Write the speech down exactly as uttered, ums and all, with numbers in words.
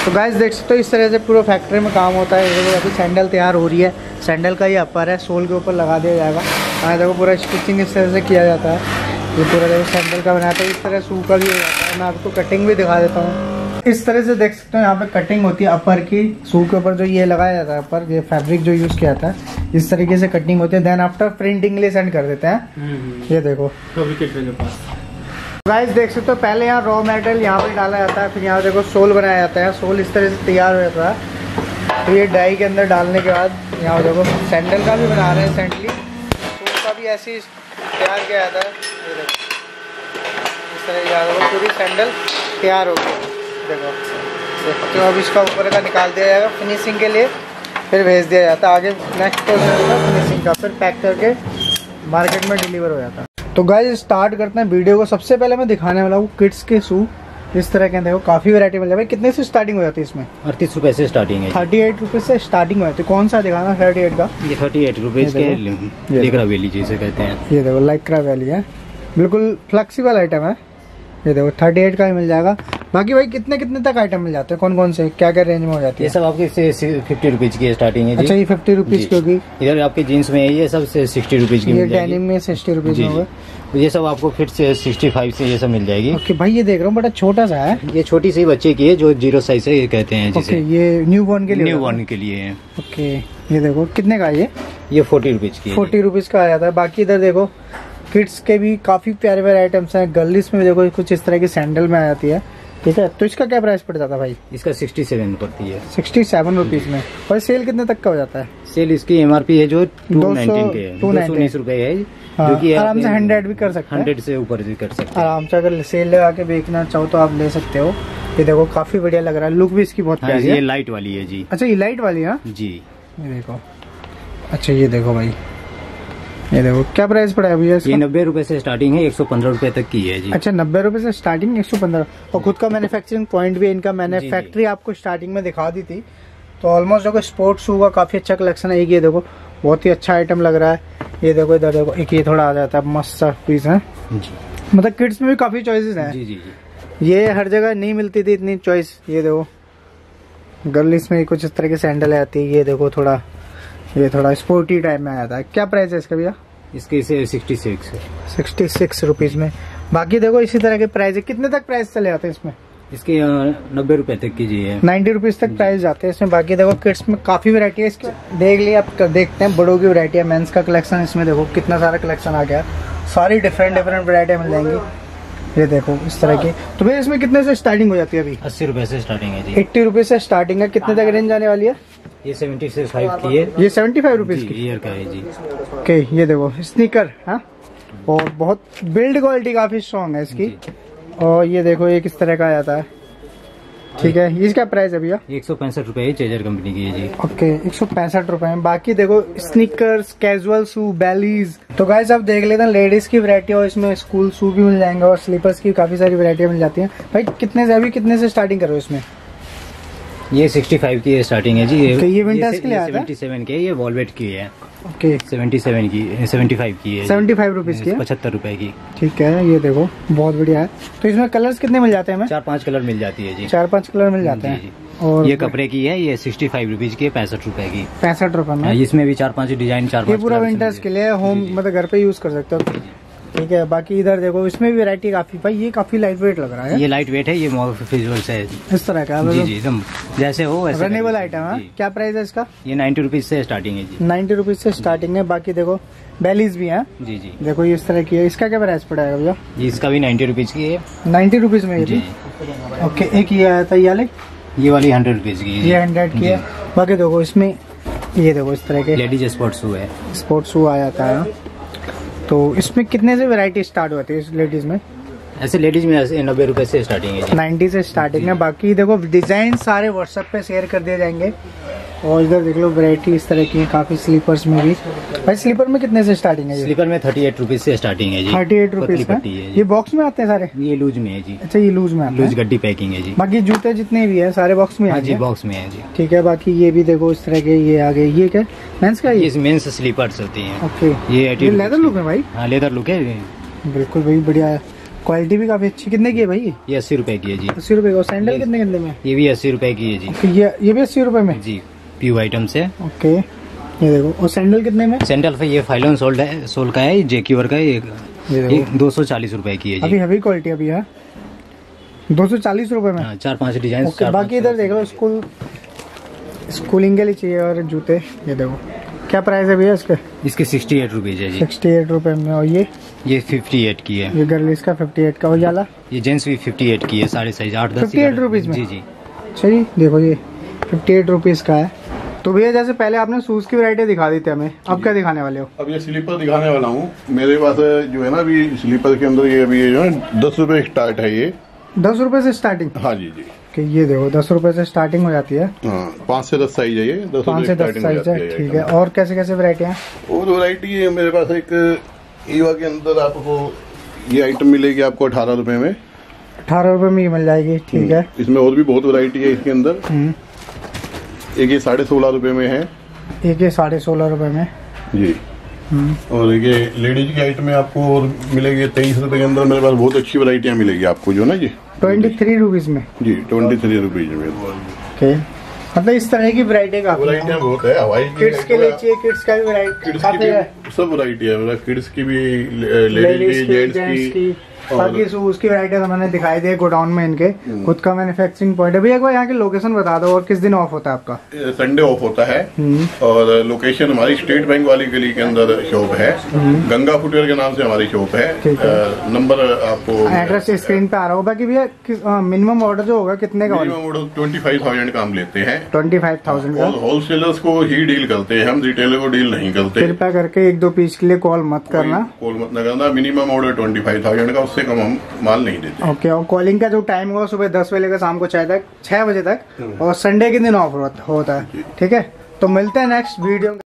तो गाइस देख सकते हो इस तरह से पूरा फैक्ट्री में काम होता है। देखो अभी सैंडल तैयार हो रही है, सैंडल का ही अपर है, सोल के ऊपर लगा दिया जाएगा। हाँ देखो पूरा स्टिचिंग इस तरह से किया जाता है। ये पूरा देखो सैंडल का बनाता है, इस तरह शू का भी हो जाता है। मैं आपको कटिंग भी दिखा देता हूँ। इस तरह से देख सकते हो यहाँ पे कटिंग होती है अपर की, शू के ऊपर जो ये लगाया जाता है अपर, ये फैब्रिक जो यूज़ किया जाता है इस तरीके से कटिंग होती है। देन आफ्टर प्रिंटिंग के लिए सेंड कर देते हैं। ये देखो गाइस देख सकते हो पहले यहाँ रॉ मेटेरियल यहाँ पे डाला जाता है, फिर यहाँ देखो सोल बनाया जाता है। सोल इस तरह से तैयार हो जाता है, तो ये डाई के अंदर डालने के बाद यहाँ देखो सैंडल का भी बना रहे हैं सेंटली, सोल का भी ऐसे ही तैयार किया जाता है। ये देखो इस तरह यहाँ देखो पूरी सैंडल तैयार हो गई। देखो तो अब इसका ऊपर का निकाल दिया जाएगा फिनिशिंग के लिए, फिर भेज दिया जाता है आगे नेक्स्ट प्रोसेस होगा फिनिशिंग का, फिर पैक करके मार्केट में डिलीवर हो जाता है। तो गाइस स्टार्ट करते हैं वीडियो को। सबसे पहले मैं दिखाने वाला हूँ किड्स के शू। इस तरह के देखो काफी वैरायटी मिल जाए। कितने से स्टार्टिंग हो जाती है इसमें? अड़तीस रुपए से स्टार्टिंग है। थर्टी एट रुपीज से स्टार्टिंग हो जाती है। कौन सा दिखाना थर्टी एट का? ये थर्टी एट रुपीज के लाइक्रा वैली जिसे कहते हैं। ये देखो लाइक्रा वैली है, बिल्कुल फ्लेक्सिबल आइटम है। ये देखो थर्टी एट का ही मिल जाएगा। बाकी भाई कितने कितने तक आइटम मिल जाते हैं, कौन कौन से क्या क्या रेंज में हो जाती है? ये सब आपके फिफ्टी रुपीज की स्टार्टिंग है। अच्छा ये फिफ्टी रुपीज की होगी। इधर आपके जीन्स में ये सब सिक्सटी रुपीज की, ये डेनिम में सिक्सटी रुपीज में होगा। ये सब आपको फिर से सिक्सटी फाइव से ये सब मिल जाएगी। ओके भाई ये देख रहा हूँ बड़ा छोटा सा है। ये छोटी सी बच्चे की है जो जीरो साइज से कहते हैं जिसे। ओके ये न्यू बॉर्न के लिए? न्यू बॉर्न के लिए है। ओके ये देखो कितने का ये? ये फोर्टी रुपीज की, फोर्टी रुपीज का आ जाता है। बाकी इधर देखो किड्स के भी काफी प्यारे प्यारे आइटम्स हैं। गर्ल्स में देखो कुछ इस तरह की सैंडल में आ जाती है, ठीक है। तो इसका क्या प्राइस पड़ जाता है भाई? इसका सिक्सटी सेवन पड़ती है। सिक्सटी सेवन रुपीज में। और सेल कितने तक का हो जाता है? सेल इसकी एमआरपी है जो टू नाइनटीन के है, टू उन्नीस रुपए है। हाँ, जो कि आराम से हंड्रेड भी कर सकते हैं, हंड्रेड से ऊपर भी कर सकते हैं आराम से। अगर सेल लगा के बेचना चाहो तो आप ले सकते हो। ये देखो काफी बढ़िया लग रहा है, लुक भी इसकी बहुत प्यारी है। ये लाइट वाली है जी। अच्छा ये लाइट वाली है जी। ये देखो अच्छा ये देखो भाई, ये देखो क्या प्राइस पड़ा है भैया इसका? ये नब्बे रुपए से स्टार्टिंग है, एक सौ पंद्रह रुपए तक की है जी। अच्छा नब्बे रुपए से स्टार्टिंग, एक सौ पंद्रह। और खुद का मैन्युफैक्चरिंग पॉइंट भी इनका, मैंने फैक्ट्री आपको स्टार्टिंग में दिखा दी थी। तो ऑलमोस्ट देखो स्पोर्ट्स शू का काफी अच्छा कलेक्शन है। ये देखो बहुत ही अच्छा आइटम लग रहा है। ये देखो इधर देखो एक ये थोड़ा आ जाता है, मस्त सा पीस है जी। मतलब किड्स में भी काफी चॉइसेस हैं जी जी जी। ये हर जगह नहीं मिलती थी इतनी चॉइस। ये देखो गर्ल्स में कुछ इस तरह की सैंडल आती है। ये देखो थोड़ा ये थोड़ा स्पोर्टी टाइप में आया था। क्या प्राइस है इसका भैया? इसके से sixty six sixty six rupees में। बाकी देखो इसी तरह के प्राइस है। कितने तक प्राइस चले जाते हैं इसमें? इसके नब्बे रुपए तक की जी है, नाइन्टी रुपीज तक प्राइस जाते हैं इसमें। बाकी देखो किड्स में काफी वैरायटी है इसकी, देख लिया आप। देखते हैं बड़ों की वैरायटी है, मेंस का कलेक्शन इसमें देखो कितना सारा कलेक्शन आ गया। सारी डिफरेंट डिफरेंट वैरायटी मिल जाएंगी। ये देखो इस तरह की। तो भैया इसमें कितने से स्टार्टिंग हो जाती है? अभी अस्सी रुपए से स्टार्टिंग है जी। एट्टी रुपीज से स्टार्टिंग है। कितने तक रेंज आने वाली है? ये सेवेंटी से फाइव की है। ये सेवेंटी फाइव रुपीज की ईयर का है जी। ओके ये देखो स्नीकर है, और बहुत बिल्ड क्वालिटी काफी स्ट्रॉन्ग है इसकी। और ये देखो एक इस तरह का आ जाता है, ठीक है। इसका प्राइस है भैया? एक सौ पैंसठ रुपए है, चेजर कंपनी की है जी। ओके एक सौ पैंसठ रुपए में। बाकी देखो स्नीकर्स, कैजुअल शू, बैलीज। तो गाइस आप देख लेते हैं लेडीज की वैरायटी, और इसमें स्कूल शू भी मिल जाएंगे और स्लीपर्स की काफी सारी वैरायटी मिल जाती है। भाई कितने से अभी कितने से स्टार्टिंग करो इसमें? ये सिक्सटी फाइव की स्टार्टिंग है जी। okay, ये विंटर्स के लिए आता है। सेवेंटी सेवन की है, ये वॉलवेट की है। ओके सेवेंटी सेवन की, सेवेंटी फाइव की है, सेवेंटी फाइव रुपीज की, पचहत्तर रुपए की। ठीक है ये देखो बहुत बढ़िया है। तो इसमें कलर्स कितने मिल जाते हैं? चार पांच कलर मिल जाती है जी। चार पांच कलर मिल जाते हैं। और ये कपड़े की है, ये सिक्सटी फाइव रुपीज की, पैंसठ रुपए की। पैंसठ रुपए में। इसमें भी चार पांच डिजाइन, चार ये पूरा विंटर्स के लिए होम, मतलब घर पे यूज कर सकते हो, ठीक है। बाकी इधर देखो इसमें भी वैरायटी काफी। भाई ये काफी लाइट वेट लग रहा है। ये लाइट वेट है, ये फिजिबल से है इस तरह का। जी जी एकदम जैसे हो वैसे रनेबल आइटम है। क्या प्राइस है इसका? ये नाइन्टी रुपीज से स्टार्टिंग है जी। नाइन्टी रुपीज से स्टार्टिंग है। बाकी देखो बैलीज भी है जी जी। देखो ये इस तरह की है। इसका क्या प्राइस पड़ेगा भैया? इसका भी नाइन्टी रुपीज की है। नाइन्टी रुपीज में जी। ओके एक ये आया था ये वाले, ये वाली हंड्रेड रुपीज की, ये हंड्रेड की है। बाकी देखो इसमें ये देखो इस तरह के लेडीज स्पोर्ट्स शू है, स्पोर्ट्स शू आ जाता है। तो इसमें कितने से वैरायटी स्टार्ट होती है इस लेडीज में? ऐसे लेडीज में ऐसे नब्बे रुपए से स्टार्टिंग है, नाइन्टी से स्टार्टिंग है। बाकी देखो डिजाइन सारे व्हाट्सएप पे शेयर कर दिए जाएंगे। और इधर देख लो वैरायटी इस तरह की है काफी। स्लीपर्स में भी भाई, स्लीपर में कितने से स्टार्टिंग है? स्लीपर में थर्टी एट रुपीज से स्टार्टिंग है जी। थर्टी एट रुपीज का। ये बॉक्स में आते हैं सारे? ये लूज में है जी। अच्छा ये लूज में आते हैं, लूज गड्डी पैकिंग है जी। बाकी जूते जितने भी है सारे बॉक्स में? हाँ जी बॉक्स में है जी। ठीक है। बाकी ये भी देखो इस तरह के ये आगे, ये क्या मेंस का? ये मेंस स्लीपर्स होती हैं। ओके ये लेदर लुक है भाई? हाँ लेदर लुक है बिल्कुल भाई बढ़िया है। क्वालिटी भी काफी अच्छी। कितने की है भाई? ये अस्सी रुपए की है जी। अस्सी रुपए का। सैंडल कितने कितने में? ये भी अस्सी रुपए की है जी। okay, ये ये भी अस्सी रुपए में जी, प्यू आइटम्स है। ओके, ये देखो। और सैंडल कितने में? सैंडल पे ये फाइलन सोल है, सोल का है, जेक्यूर का है, ये दो सौ चालीस रुपए की है जी। अभी हैवी क्वालिटी अभी है दो सौ चालीस रुपए में। हाँ, चार पांच डिजाइन। okay, बाकी इधर देख लो स्कूल स्कूलिंग के लिए चाहिए और जूते। ये देखो क्या प्राइस है भैया इसके? इसके सिक्सटी एट रुपीज है जी। सिक्सटी एट रुपए में। और ये ये फिफ्टी एट की है। ये गर्ल्स का फिफ्टी एट का। और जाला ये जेंट्स भी फिफ्टी एट की है, साढ़े साइज आठ दस। फिफ्टी एट रुपीज में? जी जी। चलिए देखो ये फिफ्टी एट रुपीज का है। तो भैया जैसे पहले आपने शूज की वैरायटी दिखा दी थी हमें, अब क्या दिखाने वाले हो? अब ये स्लीपर दिखाने वाला हूँ। मेरे पास जो है ना अभी स्लीपर के अंदर ये अभी जो है दस रुपए स्टार्ट है। ये दस रुपए से स्टार्टिंग? हाँ जी जी। कि ये देखो दस रुपए से स्टार्टिंग हो जाती है। हाँ, पाँच से दस साइज है ये। दस पाँच से दस साइज है, ठीक है। और कैसे कैसे वैरायटी है? और वैरायटी है मेरे पास। एक ईवा के अंदर आपको ये आइटम मिलेगी आपको अठारह रुपए में। अठारह रुपए में ये मिल जाएगी, ठीक है। इसमें और भी बहुत वैरायटी है इसके अंदर। एक ये साढ़े सोलह रुपए में है। एक ये साढ़े सोलह रुपए में जी। और ये लेडीज की आइटम में आपको और मिलेगी तेईस रुपए के अंदर। मेरे पास बहुत अच्छी वैरायटियाँ मिलेगी आपको जो ना जी। ट्वेंटी थ्री रुपीज में जी। ट्वेंटी थ्री रुपीज में। ओके, मतलब इस तरह की वैरायटी का वैरायटियाँ बहुत है। हवाई किड्स के लिए चाहिए, किड्स का भी वैरायटी, सब वैरायटी है। मतलब किड्स की भी, लेडीज की, जेंट्स की। बाकी शूज की वैरायटी तो मैंने दिखाई दी गोडाउन में इनके खुद का मैन्युफैक्चरिंग पॉइंट है। भैया एक बार यहाँ की लोकेशन बता दो और किस दिन ऑफ होता है आपका? संडे ऑफ होता है। और लोकेशन हमारी स्टेट बैंक वाली गली के अंदर शॉप है। गंगा फुटवेयर के नाम से हमारी शॉप है। नंबर आपको एड्रेस स्क्रीन पे आ रहा होगा। कि भैया मिनिमम ऑर्डर जो होगा कितने का? Minimum order twenty five thousand का हम लेते हैं। ट्वेंटी फाइव थाउजेंड का। होलसेलर्स को ही डील करते हैं हम, रिटेलर को डील नहीं करते। कृपया करके एक दो पीस के लिए कॉल मत करना। कॉल मत न करना। Minimum order twenty five thousand का, उससे कम हम माल नहीं देते। ओके, और कॉलिंग का जो टाइम होगा सुबह दस बजे लेकर शाम को छह तक छह बजे तक, और संडे के दिन ऑफ होता है, ठीक है। तो मिलते हैं नेक्स्ट वीडियो।